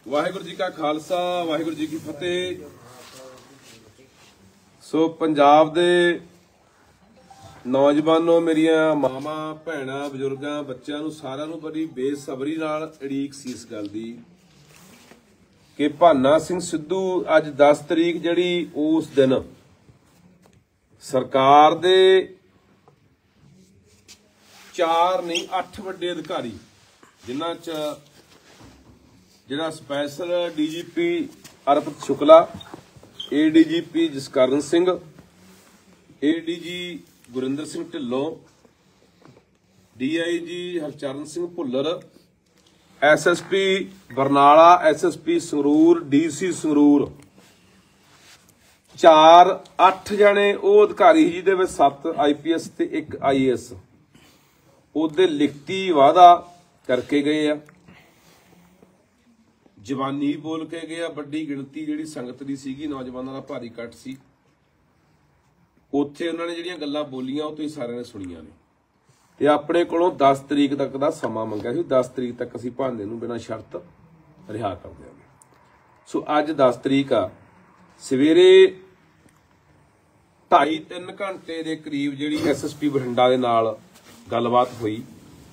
वाहिगुरू जी का खालसा वाहिगुरू जी की फतेह। सो पंजाब दे नौजवानों, मेरिया मामा भैणा बजुर्गों बच्चों नूं सारिआं नूं बड़ी बेसबरी नाल उड़ीक सी इस गल दी कि भाना सिंह सिद्धू अज 10 तरीक जिहड़ी उस दिन सरकार दे 4 नहीं 8 वड्डे अधिकारी जिन्हां च जिहड़ा special DGP Arpit Shukla, ADGP Jaskaran Singh, ADG Gurinder Singh Dhillon, DIG Harcharan Singh Bhullar, SSP Barnala, SSP Sangrur, DC Sangrur 4-8 जने वो अधिकारी जिहदे विच 7 IPS ते 1 IAS ਉਹਦੇ लिखती वादा करके गए आ। जवानी बोल के गया, बड़ी गिणती जिहड़ी संगत दी सीगी, नौजवानों का भारी कट सी, उत्थे उन्होंने जिहड़ियां गल्लां बोलियां वो तुसीं सारिआं ने सुणीआं ने ते अपने कोलों 10 तरीक तक दा समा मंगिआ सी। 10 तरीक तक असीं भाने नूं बिना शर्त रिहा कर देवांगे। सो अज 10 तरीक आ, सवेरे 2.5-3 घंटे के करीब जिहड़ी SSP बठिंडा दे नाल गलबात हुई।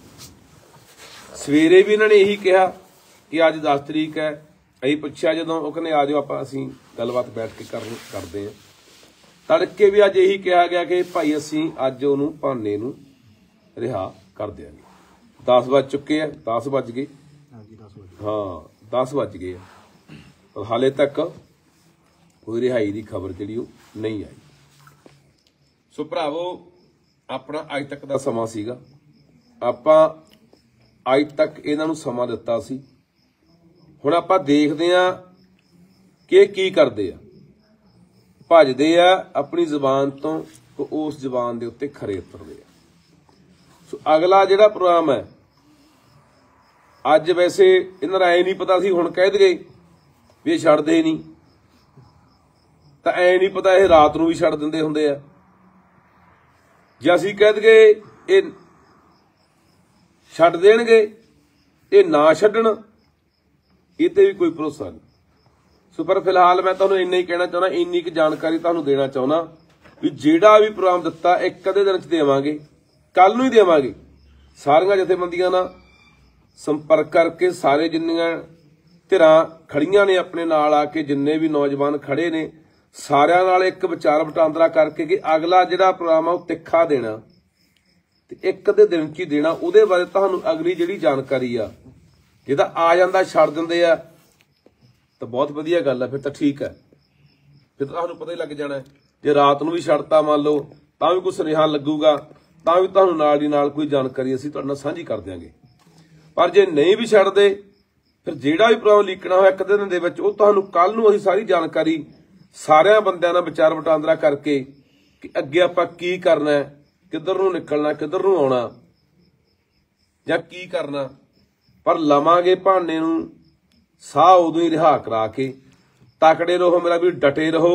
सवेरे भी इन्होंने यही कहा कि अज 10 तरीक है। असीं पुछया जदों, वो कहंदे आ जाओ आपां असीं गलबात बैठ के करदे हैं। तड़के भी अज यही कहा गया कि भाई असीं अज उहनूं भाने नूं रिहा कर देंगे। 10 बज चुके हैं, 10 बज गए, हाँ 10 बज गए पर हाले तक कोई रिहाई की खबर जिहड़ी नहीं आई। सो भरावो, अपना अज तक का समा सीगा, आपां अज तक इन्हां नूं समा दिता सी। हुण आपां देखदे आ कि की करदे आ, भजदे आ अपनी जबान तो उस जबान दे उत्ते खरे उतरदे आ। सो अगला जिहड़ा प्रोग्राम है अज, वैसे इन्हां दा ऐ नहीं पता सी, हुण कह दे भी ये छड्डदे नहीं, तां ऐ नहीं पता ये रात नूं भी छड्ड दिंदे हुंदे आ, जे असीं कह दईए ये छड्ड देणगे, ये ना छड्डण, ये भी कोई भरोसा नहीं। सो पर फिलहाल मैं तुहानूं इन्ना ही कहना चाहुंदा, इन्नी क जानकारी तुहानूं देना चाहुंदा भी जिहड़ा भी प्रोग्राम दिता एक अद्धे दिन च देवांगे, कल नूं ही देवांगे। सारियां जथेबंदियां नाल संपर्क करके सारे जिन्नियां धिरां खड़ियां ने अपने नाल आके, जिन्ने भी नौजवान खड़े ने, सारियां नाल एक विचार वटांदरा करके कि अगला जिहड़ा प्रोग्राम आ वो तिखा देना ते एक अद्धे दिन च ही देना। उहदे बारे तुहानूं अगली जिहड़ी जानकारी आ, जिहदा आ जांदा छड्ड दिंदे आ तो बहुत वधिया गल है, फिर तो ठीक है, फिर तुहानूं पता ही लग जाना है। जे रात नूं भी छड्डता मान लो तां भी कोई सुनेहा लगूगा, तां भी तुहानूं नाल दी नाल कोई जानकारी असीं तुहाडे नाल साझी कर देंगे। पर जे नहीं भी छड्डदे, फिर जिहड़ा भी प्रोग्राम लीकना होया एक दिन दे विच, ओह तुहानूं कल नूं असीं सारी जानकारी सारियां बंदिआं नाल विचार वटांदरा करके कि अगे आपां की करना है, किधर नूं निकलना, किधर नूं आउणा जां की करना। पर लवांगे भाने नूं साह उदों ही रिहा करा के। तकड़े रहो मेरा भी, डटे रहो।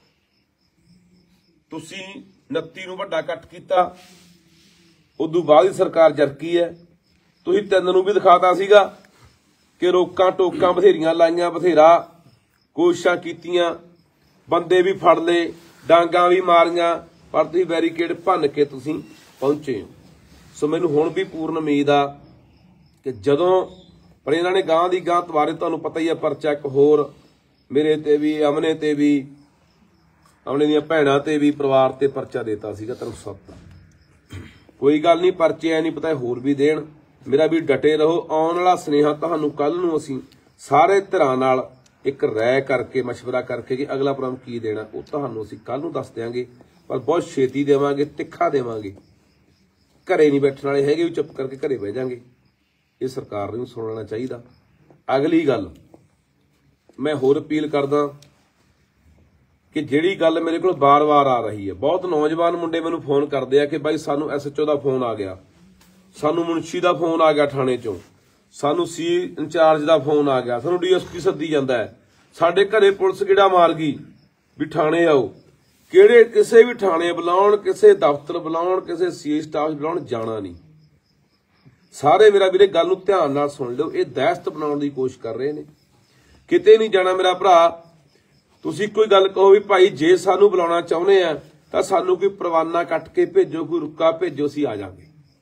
तुसीं 29 नूं वड्डा कट कीता, उदों बाद ही सरकार जरकी है। तुसीं 3 नूं भी दिखाता सीगा कि रोकां टोकां बथेरियां लाइयां, बथेरा कोशिशां कीतियां, बंदे भी फड़ ले, डांगां भी मारियां, पर तुसीं बैरीकेड भन्न के तुसीं पहुंचे हो। सो मैनूं हुण भी पूर्ण उम्मीद आ कि जदों, पर इन्हां ने गांह दी गांह तवारे, तुहानूं पता ही है, परचा एक होर मेरे ते भी, अमने ते भी, अमने दीआं भैणां ते भी, परिवार ते परचा देता सीगा 307 दा। कोई गल नहीं, परचे ऐ नहीं पता होर भी देण। मेरा भी डटे रहो। आउण वाला सुनेहा तुहानूं कल नूं असीं सारे धिरां नाल एक राय करके, मशवरा करके कि अगला प्रोग्राम की देना, वो तुहानूं असीं कल नूं दस देंगे। पर बहुत छेती देवांगे, तिखा देवांगे। घरे नहीं बैठण वाले हैगे, भी चुप करके घरे बह जांगे। ये सरकार नूं सुण लेना चाहिदा। अगली गल मैं होर अपील करदा कि जिहड़ी गल मेरे कोल बार-बार आ रही है, बहुत नौजवान मुंडे मैनूं फोन करदे आ कि बाई सानूं SHO दा फोन आ गया, सानूं मुंशी दा फोन आ गया थाणे चों, सानूं C इंचार्ज दा फोन आ गया, सानूं DSP सद्दी जांदा है, साडे घरे पुलिस गेड़ा मार गई भी थाणे आओ। किहड़े किसी भी थाणे बुलाउण, किसी दफ्तर बुलाउण, किसी C स्टाफ बुलाउण, जाना नहीं। सारे मेरा वीरे गल नूं ध्यान नाल सुन लो, ये दहशत बनाउण दी कोशिश कर रहे ने। ਕਿਤੇ ਨਹੀਂ ਜਾਣਾ ਮੇਰਾ ਭਰਾ। ਤੁਸੀਂ ਕੋਈ ਗੱਲ ਕਹੋ ਵੀ ਭਾਈ ਜੇ ਸਾਨੂੰ ਬੁਲਾਉਣਾ ਚਾਹੁੰਦੇ ਆ ਤਾਂ ਸਾਨੂੰ ਕੋਈ ਪਰਵਾਨਾ ਕੱਟ ਕੇ ਭੇਜੋ, ਕੋਈ ਰੁੱਕਾ ਭੇਜੋ, ਅਸੀਂ ਆ ਜਾਵਾਂਗੇ।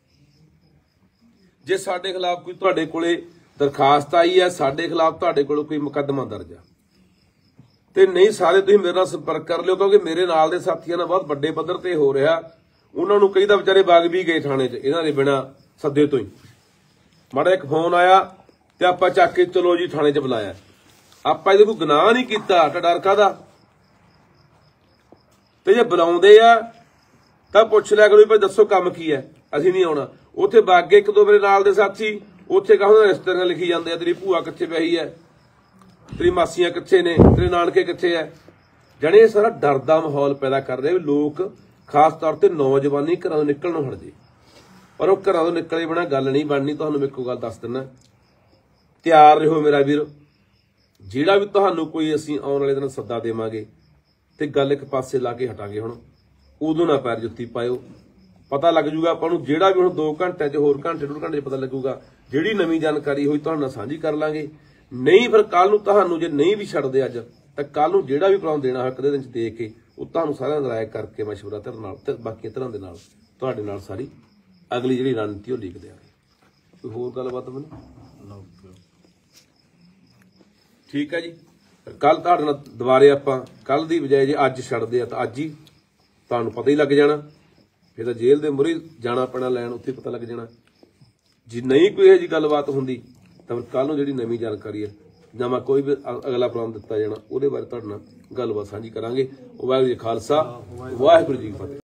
ਜੇ ਸਾਡੇ ਖਿਲਾਫ ਕੋਈ ਤੁਹਾਡੇ ਕੋਲੇ ਦਰਖਾਸਤ ਆਈ ਹੈ, ਸਾਡੇ ਖਿਲਾਫ ਤੁਹਾਡੇ ਕੋਲ ਕੋਈ ਮੁਕੱਦਮਾ ਦਰਜ ਆ, ਤੇ ਨਹੀਂ ਸਾਰੇ ਤੁਸੀਂ ਮੇਰੇ ਨਾਲ ਸੰਪਰਕ ਕਰ ਲਿਓ, ਕਿਉਂਕਿ ਮੇਰੇ ਨਾਲ ਦੇ ਸਾਥੀਆਂ ਨਾਲ ਬਹੁਤ ਵੱਡੇ ਪੱਧਰ ਤੇ ਹੋ ਰਿਹਾ। ਉਹਨਾਂ ਨੂੰ ਕਈ ਤਾਂ ਵਿਚਾਰੇ ਵਗ ਵੀ ਗਏ ਥਾਣੇ 'ਚ ਇਹਨਾਂ ਦੇ ਬਿਨਾਂ ਸੱਦੇ ਤੋਂ ਹੀ। ਮਾੜਾ ਇੱਕ ਫੋਨ ਆਇਆ ਤੇ ਆਪਾਂ ਚੱਕ ਕੇ ਚਲੋ ਜੀ ਥਾਣੇ 'ਚ ਬੁਲਾਇਆ। ਆਪਾਂ ਇਹਦੇ ਕੋਈ ਗੁਨਾਹ ਨਹੀਂ ਕੀਤਾ ਤਾਂ ਡਰ ਕਾਹਦਾ? ਤੇ ਜੇ ਬੁਲਾਉਂਦੇ ਆ ਤਾਂ ਪੁੱਛ ਲਿਆ ਕਰੋ ਵੀ ਭਾਈ ਦੱਸੋ ਕੰਮ ਕੀ ਹੈ, ਅਸੀਂ ਨਹੀਂ ਆਉਣਾ। ਉੱਥੇ ਵਗ ਗਏ ਇੱਕ ਦੋ ਮੇਰੇ ਨਾਲ ਦੇ ਸਾਥੀ, ਉੱਥੇ ਕਹੋ ਰਿਸ਼ਤੇਦਾਰ ਲਿਖੀ ਜਾਂਦੇ ਆ, ਤੇਰੀ ਭੂਆ ਕਿੱਥੇ ਪਈ ਹੈ, ਤੇਰੀ ਮਾਸੀਆਂ ਕਿੱਥੇ ਨੇ, ਤੇਰੇ ਨਾਨਕੇ ਕਿੱਥੇ ਹੈ। ਜਾਣੀ ਇਹ ਸਾਰਾ ਡਰ ਦਾ ਮਾਹੌਲ ਪੈਦਾ ਕਰਦੇ ਵੀ ਲੋਕ ਖਾਸ ਤੌਰ ਤੇ ਨੌਜਵਾਨੀ ਘਰਾਂ ਤੋਂ ਨਿਕਲਣੋਂ ਹਟ ਜੇ। ਪਰ ਉਹ ਘਰਾਂ ਤੋਂ ਨਿਕਲੇ ਬਿਨਾਂ ਗੱਲ ਨਹੀਂ ਬਣਨੀ। ਤੁਹਾਨੂੰ ਮੈਂ ਇੱਕੋ ਗੱਲ ਦੱਸ ਦਿੰਦਾ, ਤਿਆਰ ਰਹੋ ਮੇਰਾ ਵੀਰ। ਜਿਹੜਾ ਵੀ ਤੁਹਾਨੂੰ ਕੋਈ ਅਸੀਂ ਆਉਣ ਵਾਲੇ ਦਿਨ ਸੱਦਾ ਦੇਵਾਂਗੇ ਤੇ ਗੱਲ ਇੱਕ ਪਾਸੇ ਲਾ ਕੇ ਹਟਾਂਗੇ। ਹੁਣ ਉਦੋਂ ਨਾ ਪੈਰ ਜੁੱਤੀ ਪਾਇਓ, ਪਤਾ ਲੱਗ ਜੂਗਾ ਆਪਾਂ ਨੂੰ। ਜਿਹੜਾ ਵੀ ਹੁਣ 2 ਘੰਟਿਆਂ 'ਚ, ਹੋਰ ਘੰਟੇ 2 ਘੰਟੇ 'ਚ ਪਤਾ ਲੱਗੂਗਾ। ਜਿਹੜੀ ਨਵੀਂ ਜਾਣਕਾਰੀ ਹੋਈ ਤੁਹਾਡੇ ਨਾਲ ਸਾਂਝੀ ਕਰ ਲਾਂਗੇ। ਨਹੀਂ ਫਿਰ ਕੱਲ ਨੂੰ ਤੁਹਾਨੂੰ ਜੇ ਨਹੀਂ ਵੀ ਛੱਡਦੇ ਅੱਜ, ਤਾਂ ਕੱਲ ਨੂੰ ਜਿਹੜਾ ਵੀ ਪ੍ਰੋਗਰਾਮ ਦੇਣਾ ਹੋਇਆ ਇੱਕ ਦੇ ਦਿਨ 'ਚ ਦੇ ਕੇ ਉਹ ਤੁਹਾਨੂੰ ਸਾਰਿਆਂ ਨਾਲ ਰਾਏ ਕਰਕੇ ਮਸ਼ਵਰਾ ਧਿਰ ਨਾਲ ਤੇ ਬਾਕੀ ਧਿਰਾਂ ਦੇ ਨਾਲ ਤੁਹਾਡੇ ਨਾਲ ਸਾਰੀ ਅਗਲੀ ਜਿਹੜੀ ਰਣਨੀਤੀ ਉਹ ਲਿਖ ਦਿਆਂਗੇ। ਕੋਈ ਹੋਰ ਗੱਲਬਾਤ ਮੈਨੂੰ? ਠੀਕ ਹੈ ਜੀ। ਕੱਲ ਤੁਹਾਡੇ ਨਾਲ ਦੁਬਾਰੇ ਆਪਾਂ ਕੱਲ ਦੀ ਬਜਾਏ ਜੇ ਅੱਜ ਛੱਡਦੇ ਆ ਤਾਂ ਅੱਜ ਹੀ ਤੁਹਾਨੂੰ ਪਤਾ ਹੀ ਲੱਗ ਜਾਣਾ। ਫਿਰ ਤਾਂ ਜੇਲ੍ਹ ਦੇ ਮੂਹਰੇ ਜਾਣਾ ਪੈਣਾ ਲੈਣ, ਉੱਥੇ ਪਤਾ ਲੱਗ ਜਾਣਾ। ਜੇ ਨਹੀਂ ਕੋਈ ਇਹੋ ਜਿਹੀ ਗੱਲਬਾਤ ਹੁੰਦੀ ਤਾਂ ਫਿਰ ਕੱਲ ਨੂੰ ਜਿਹੜੀ ਨਵੀਂ ਜਾਣਕਾਰੀ ਹੈ ਜਾਂ ਮੈਂ ਕੋਈ ਵੀ ਅਗਲਾ ਪ੍ਰੋਗਰਾਮ ਦਿੱਤਾ ਜਾਣਾ ਉਹਦੇ ਬਾਰੇ ਤੁਹਾਡੇ ਨਾਲ ਗੱਲਬਾਤ ਸਾਂਝੀ ਕਰਾਂਗੇ। ਵਾਹਿਗੁਰੂ ਜੀ ਖਾਲਸਾ, ਵਾਹਿਗੁਰੂ ਜੀ ਕੀ ਫਤਿਹ।